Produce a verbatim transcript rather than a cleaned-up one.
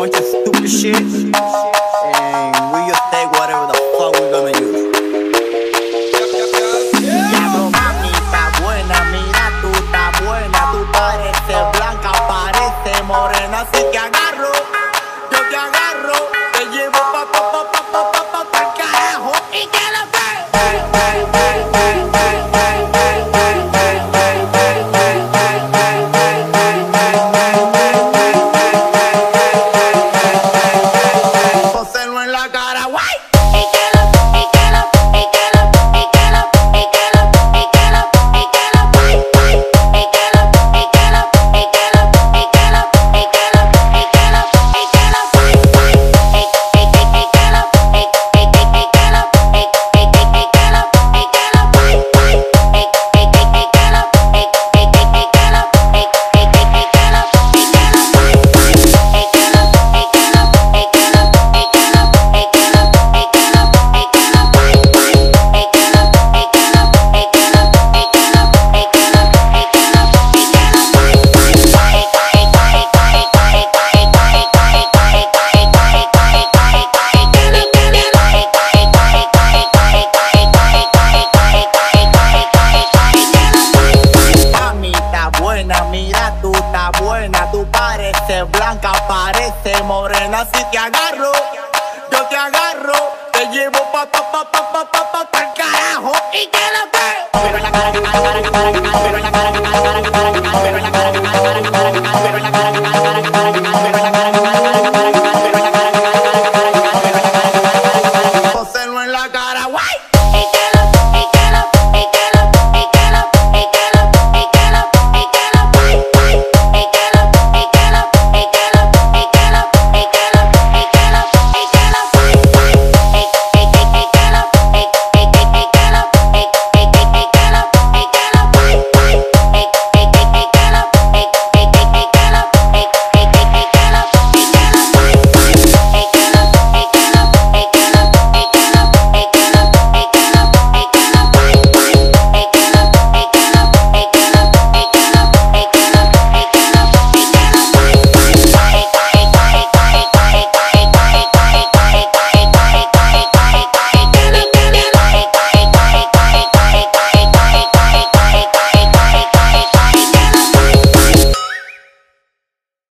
bunch of stupid shit, and we just take whatever the fuck we gonna use. Diablo, mami, está buena, mira tú, está buena, tú pareces blanca, pareces morena, si te agarro, yo te agarro, te llevo pa pa pa pa pa pa pa pa el carajo y que la en la cara, guay. Y que la, y que la, y que la, y que la, y que la, y que la, y que la, guay, guay. Y que la, y que la, y que la, y que la, y que la, y que la, y que la, guay, guay. Y y y y que la, y y y y que la, y y y y que la, y que la, guay, guay. Y y y y que la, y y y y que la, y y y y que la, y que la, guay, guay. Y que la, y que la, y que la, y que la mira tú, está buena, tú pareces blanca, pareces morena, si te agarro, yo te agarro, te llevo pa pa pa pa pa pa pa pa el carajo y que la veo. Pero en la cara, cara, cara, cara, cara, pero en la cara, cara, cara, cara, cara, pero en la cara.